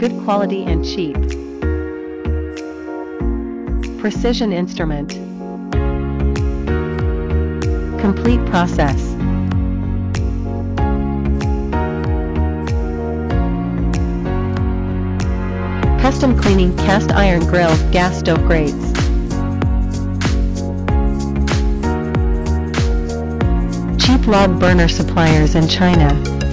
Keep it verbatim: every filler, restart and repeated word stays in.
good quality and cheap. Precision instrument. Complete process. Custom cleaning cast iron grill, gas stove grates. Cheap log burner suppliers in China.